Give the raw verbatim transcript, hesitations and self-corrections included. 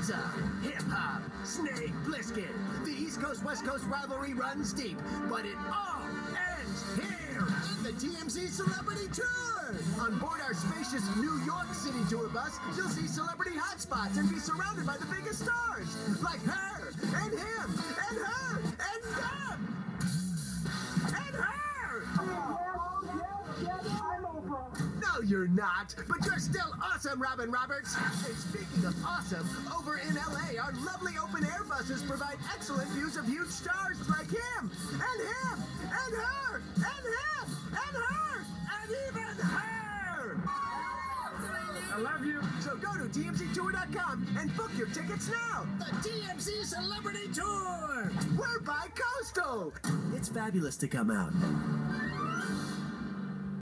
pizza, hip-hop, Snake Plissken. The East Coast-West Coast rivalry runs deep, but it all ends here in the T M Z Celebrity Tour. On board our spacious New York City tour bus, you'll see celebrity hotspots and be surrounded by the biggest stars, like her, and him, and her, and them, and her! No, you're not, but you're still awesome, Robin Roberts. And speaking of awesome, over in L A, our lovely open-air buses provide excellent views of huge stars like him, and him, and her, and him, and her, and even her! I love you. So go to T M Z tour dot com and book your tickets now. The T M Z Celebrity Tour! We're bi-coastal! It's fabulous to come out.